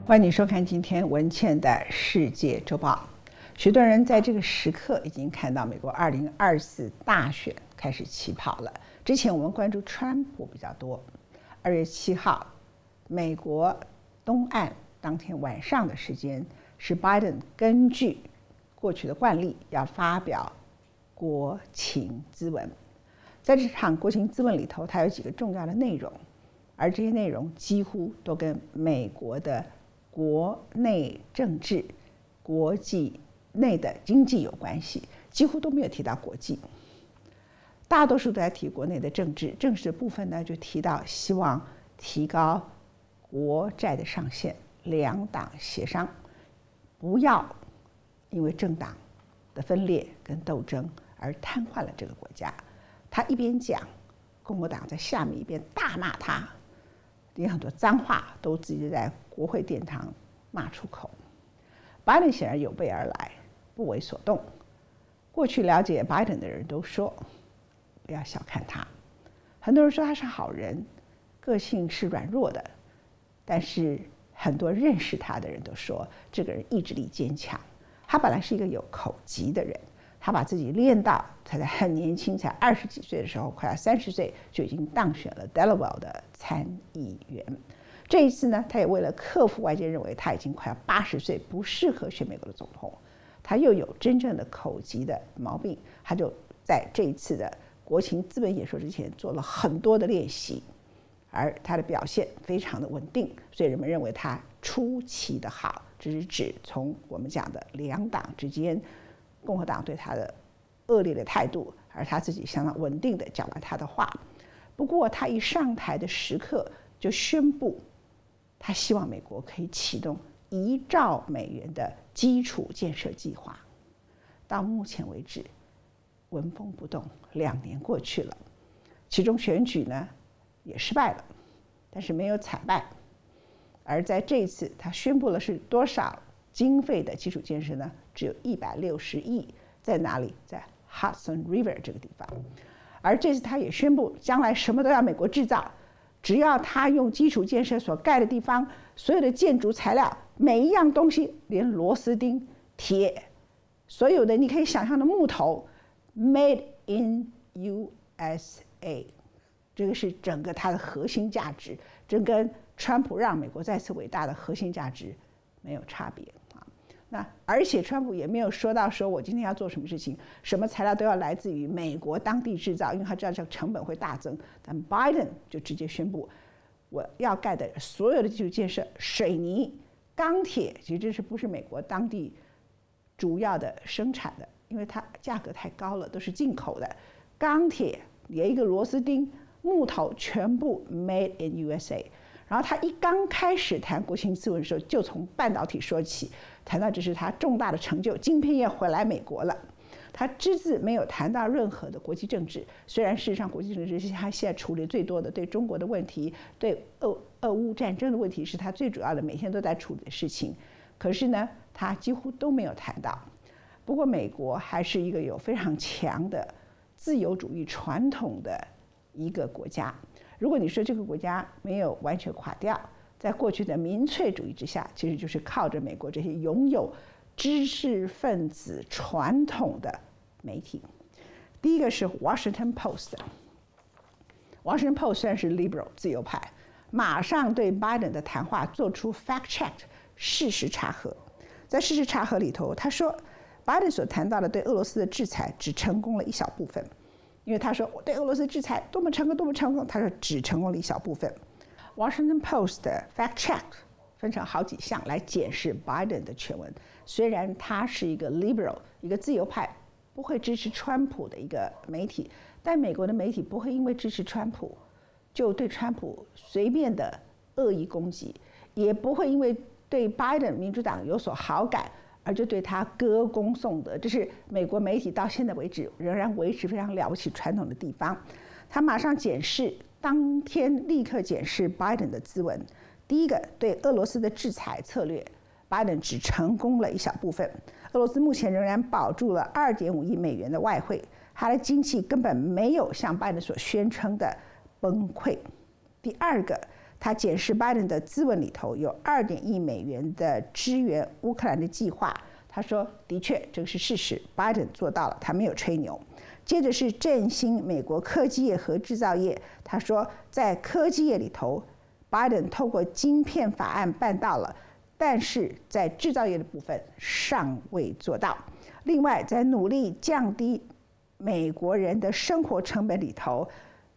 欢迎你收看今天文茜的世界周报。许多人在这个时刻已经看到美国2024大选开始起跑了。之前我们关注川普比较多。2月7号，美国东岸当天晚上的时间是拜登根据过去的惯例要发表国情咨文。在这场国情咨文里头，它有几个重要的内容，而这些内容几乎都跟美国的国内政治、国际内的经济有关系，几乎都没有提到国际。大多数都在提国内的政治，政治的部分呢就提到希望提高国债的上限，两党协商，不要因为政党的分裂跟斗争而瘫痪了这个国家。他一边讲，共和党在下面一边大骂他，连很多脏话都直接在国会殿堂骂出口。拜登显然有备而来，不为所动。过去了解拜登的人都说，不要小看他。很多人说他是好人，个性是软弱的，但是很多认识他的人都说，这个人意志力坚强。他本来是一个有口疾的人，他把自己练到他在很年轻，才20几岁的时候，快要30岁就已经当选了 Delaware 的参议员。这一次呢，他也为了克服外界认为他已经快要80岁，不适合选美国的总统，他又有真正的口疾的毛病，他就在这一次的国情咨文演说之前做了很多的练习，而他的表现非常的稳定，所以人们认为他出奇的好。这是指从我们讲的两党之间，共和党对他的恶劣的态度，而他自己相当稳定的讲完他的话。不过他一上台的时刻就宣布，他希望美国可以启动1兆美元的基础建设计划。到目前为止纹风不动，2年过去了，其中选举呢也失败了，但是没有惨败。而在这一次他宣布了是多少经费的基础建设呢？只有160亿，在哪里？在 Hudson River 这个地方。而这次他也宣布，将来什么都要美国制造，只要他用基础建设所盖的地方，所有的建筑材料，每一样东西，连螺丝钉、铁，所有的你可以想象的木头 ，Made in USA， 这个是整个它的核心价值，这跟川普让美国再次伟大的核心价值没有差别啊。那而且川普也没有说到说我今天要做什么事情，什么材料都要来自于美国当地制造，因为他知道这个成本会大增。但拜登就直接宣布，我要盖的所有的基础建设，水泥、钢铁，其实这是不是美国当地主要的生产的，因为它价格太高了，都是进口的。钢铁连一个螺丝钉、木头全部 Made in USA。然后他一刚开始谈国情咨文的时候，就从半导体说起，谈到这是他重大的成就，晶片业回来美国了。他只字没有谈到任何的国际政治，虽然事实上国际政治是他现在处理最多的，对中国的问题，对俄乌战争的问题是他最主要的，每天都在处理的事情。可是呢，他几乎都没有谈到。不过美国还是一个有非常强的自由主义传统的一个国家。如果你说这个国家没有完全垮掉，在过去的民粹主义之下，其实就是靠着美国这些拥有知识分子传统的媒体。第一个是 Washington Post。Washington Post 虽然是 liberal 自由派，马上对拜登的谈话做出 fact check 事实查核。在事实查核里头，他说拜登所谈到的对俄罗斯的制裁只成功了一小部分。因为他说我对俄罗斯制裁多么成功多么成功，他说只成功了一小部分。Washington Post 的 fact check 分成好几项来检视 Biden 的全文。虽然他是一个 liberal 一个自由派，不会支持川普的一个媒体，但美国的媒体不会因为支持川普就对川普随便的恶意攻击，也不会因为对 Biden 民主党有所好感而就对他歌功颂德。这是美国媒体到现在为止仍然维持非常了不起传统的地方。他马上检视，当天立刻检视拜登的咨文。第一个，对俄罗斯的制裁策略，拜登只成功了一小部分。俄罗斯目前仍然保住了2.5亿美元的外汇，它的经济根本没有像拜登所宣称的崩溃。第二个， 他检视拜登的咨文里头有2.1亿美元的支援乌克兰的计划。他说：“的确，这个是事实，拜登做到了，他没有吹牛。”接着是振兴美国科技业和制造业。他说，在科技业里头，拜登透过晶片法案办到了，但是在制造业的部分尚未做到。另外，在努力降低美国人的生活成本里头，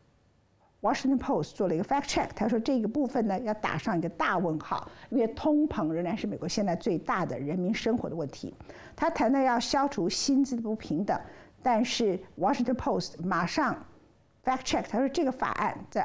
Washington Post 做了一个 fact check， 他说这个部分呢要打上一个大问号，因为通膨仍然是美国现在最大的人民生活的问题。他谈到要消除薪资的不平等，但是 Washington Post 马上 fact check， 他说这个法案在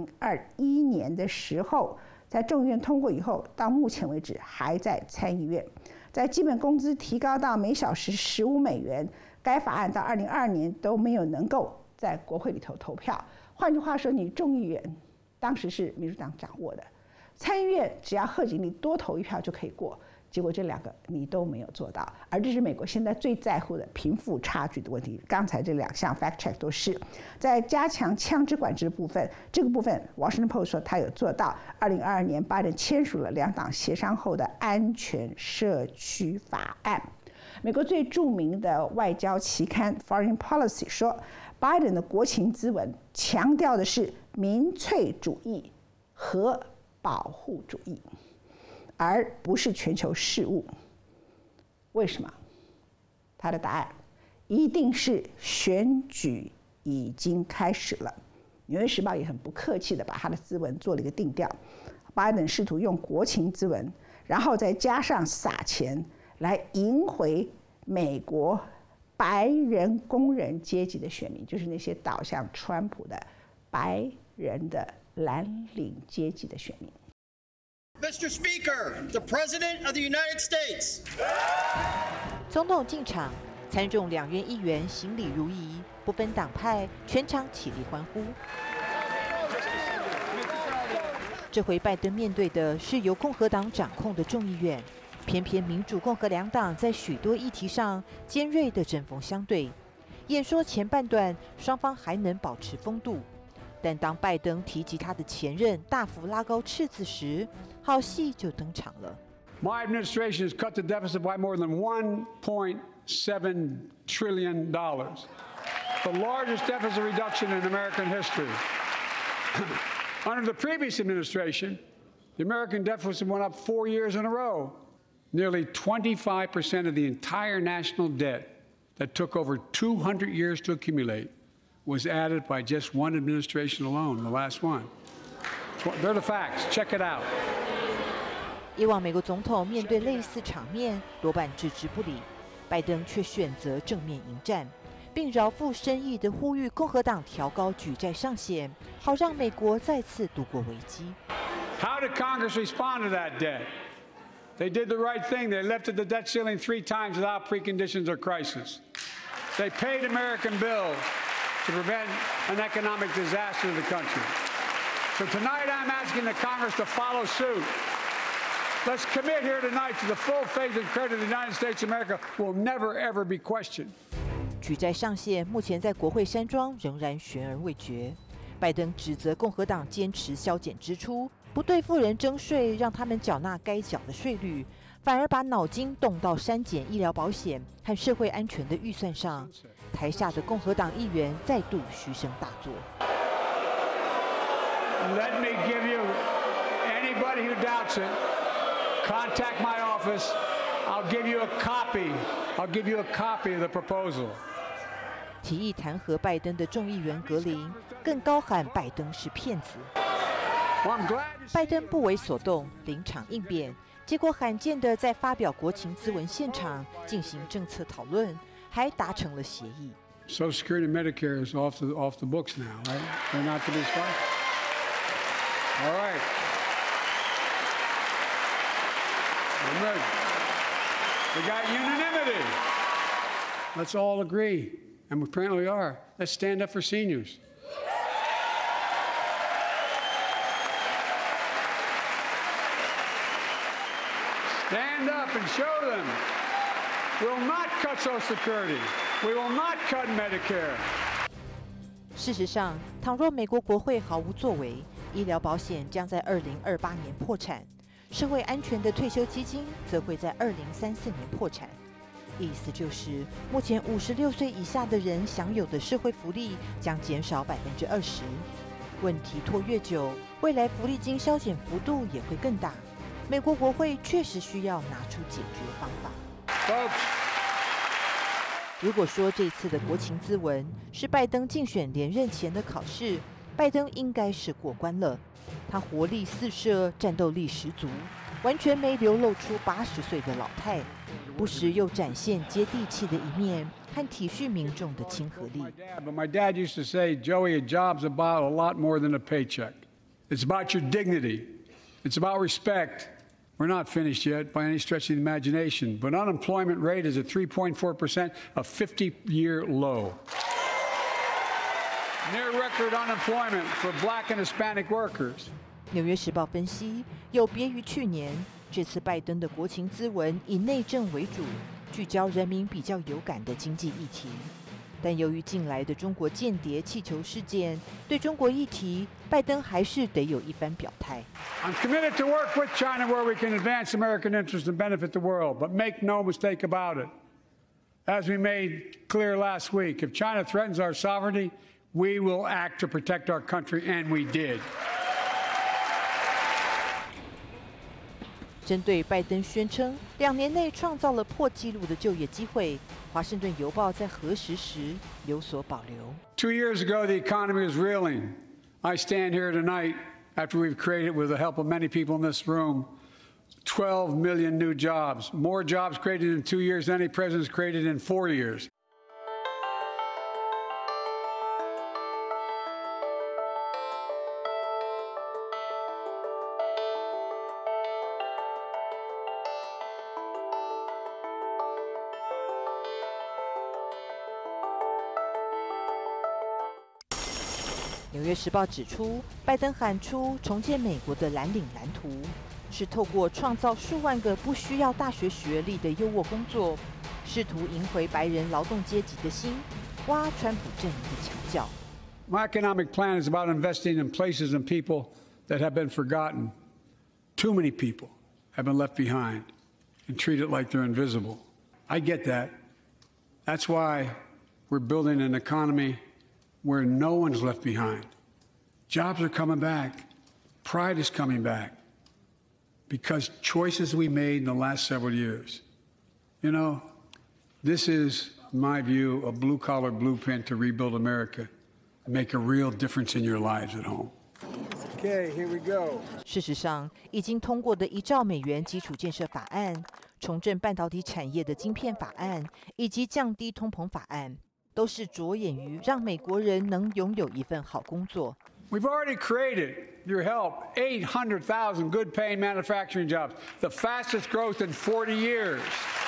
2021年的时候在众议院通过以后，到目前为止还在参议院。在基本工资提高到每小时15美元，该法案到2022年都没有能够在国会里头投票。换句话说，你众议院当时是民主党掌握的，参议院只要贺锦丽多投一票就可以过，结果这2个你都没有做到，而这是美国现在最在乎的贫富差距的问题。刚才这2项 fact check 都是在加强枪支管制的部分，这个部分 Washington Post 说他有做到。2022年，拜登签署了2党协商后的安全社区法案。美国最著名的外交期刊 Foreign Policy 说，拜登的国情咨文强调的是民粹主义和保护主义，而不是全球事务。为什么？他的答案一定是选举已经开始了。纽约时报也很不客气的把他的咨文做了一个定调，拜登试图用国情咨文，然后再加上撒钱来赢回美国白人工人阶级的选民，就是那些倒向川普的白人的蓝领阶级的选民。 Mr. Speaker, the President of the United States. 总统进场，参众2院议员行礼如仪，不分党派，全场起立欢呼。这回拜登面对的是由共和党掌控的众议院。偏偏民主共和2党在许多议题上尖锐的针锋相对。演说前半段，双方还能保持风度，但当拜登提及他的前任大幅拉高赤字时，好戏就登场了。 My administration has cut the deficit by more than $1.7 trillion, the largest deficit reduction in American history. Under the previous administration, the American deficit went up 4 years in a row. Nearly 25% of the entire national debt that took over 200 years to accumulate was added by just one administration alone, the last one. They're the facts. Check it out. 以往美国总统面对类似场面多半置之不理，拜登却选择正面迎战，并饶富深意地呼吁共和党调高举债上限，好让美国再次度过危机。 How did Congress respond to that debt? They did the right thing. They lifted the debt ceiling 3 times without preconditions or crisis. They paid American bills to prevent an economic disaster to the country. So tonight I'm asking the Congress to follow suit. Let's commit here tonight to the full faith and credit of the United States of America will never, ever be questioned. 举债上限目前在国会山庄仍然悬而未决。拜登指责共和党坚持削减支出，不对富人征税，让他们缴纳该缴的税率，反而把脑筋动到删减医疗保险和社会安全的预算上。台下的共和党议员再度嘘声大作。 Let me give you anybody who doubts it. Contact my office. I'll give you a copy. I'll give you a copy of the proposal. 提议弹劾拜登的众议员格林更高喊拜登是骗子。拜登不为所动，临场应变，结果罕见的在发表国情咨文现场进行政策讨论，还达成了协议。 Social Security and Medicare is off the books now, right? They're not to be sponsored. All right. Good. We got unanimity. Let's all agree, and we apparently are. Let's stand up for seniors. Stand up and show them. We will not cut Social Security. We will not cut Medicare. 事实上，倘若美国国会毫无作为，医疗保险将在2028年破产，社会安全的退休基金则会在2034年破产。意思就是，目前56岁以下的人享有的社会福利将减少20%。问题拖越久，未来福利金削减幅度也会更大。美国国会确实需要拿出解决方法。如果说这次的国情咨文是拜登竞选连任前的考试，拜登应该是过关了。他活力四射，战斗力十足，完全没流露出80岁的老态，不时又展现接地气的一面和体恤民众的亲和力。 But my dad used to say, Joey, a job's about a lot more than a paycheck. It's about your dignity. It's about respect. We're not finished yet by any stretch of the imagination, but unemployment rate is at 3.4%, a 50-year low. Near record unemployment for black and Hispanic workers. 纽约时报分析，有别于去年，这次拜登的国情咨文以内政为主，聚焦人民比较有感的经济议题。但由于近来的中国间谍气球事件，对中国议题，拜登还是得有一番表态。 I'm committed to work with China where we can advance American interests and benefit the world, but make no mistake about it. As we made clear last week, if China threatens our sovereignty, we will act to protect our country, and we did. 针对拜登宣称2年内创造了破纪录的就业机会，华盛顿邮报在核实时有所保留。 2 years ago, the economy was reeling. I stand here tonight after we've created, with the help of many people in this room, 12 million new jobs, more jobs created in 2 years than any president's created in 4 years. 纽约时报指出，拜登喊出重建美国的蓝领蓝图，是透过创造数万个不需要大学学历的优渥工作，试图赢回白人劳动阶级的心，挖川普阵营的墙角。 My economic plan is about investing in places and people that have been forgotten. Too many people have been left behind and treated like they're invisible. I get that. That's why we're building an economy where no one's left behind. Jobs are coming back. Pride is coming back. Because choices we made in the last several years. You know, this is, in my view, a blue-collar blueprint to rebuild America and make a real difference in your lives at home. Okay, here we go. 事实上，已经通过的1兆美元基础建设法案、重振半导体产业的晶片法案以及降低通膨法案，都是着眼于让美国人能拥有一份好工作。 We've already created, your help, 800,000 good-paying manufacturing jobs, the fastest growth in 40 years.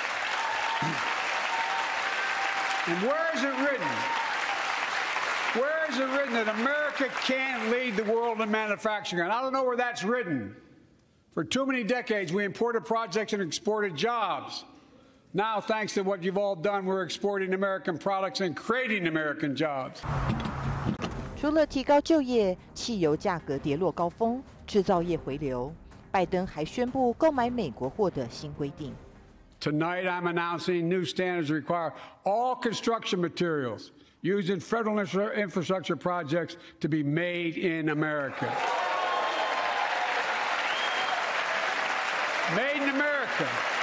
And where is it written? Where is it written that America can't lead the world in manufacturing? And I don't know where that's written. For too many decades, we imported projects and exported jobs. Now, thanks to what you've all done, we're exporting American products and creating American jobs. 除了提高就业，汽油价格跌落高峰，制造业回流，拜登还宣布购买美国货的新规定。 Tonight, I'm announcing new standards that require all construction materials used in federal infrastructure projects to be made in America. Made in America.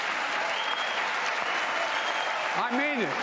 I mean it.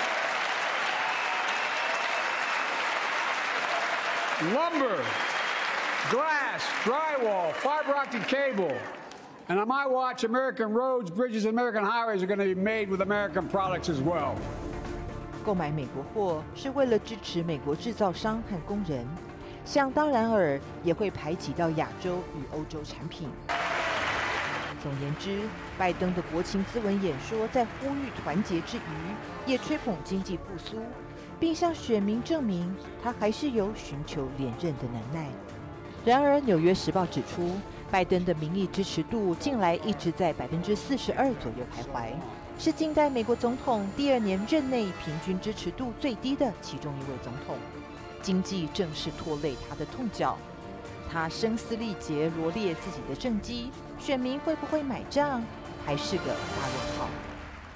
Lumber, glass, drywall, fiber optic cable. And on my watch, American roads, bridges, and American highways are going to be made with American products as well. 购买美国货是为了支持美国制造商和工人，想当然尔也会排挤到亚洲与欧洲产品。总言之，拜登的国情咨文演说在呼吁团结之余，也吹捧经济复苏，并向选民证明他还是有寻求连任的能耐。然而，《纽约时报》指出，拜登的民意支持度近来一直在42%左右徘徊，是近代美国总统第2年任内平均支持度最低的其中一位总统。 经济正是拖累他的痛脚。他声嘶力竭罗列自己的政绩，选民会不会买账，还是个大问号。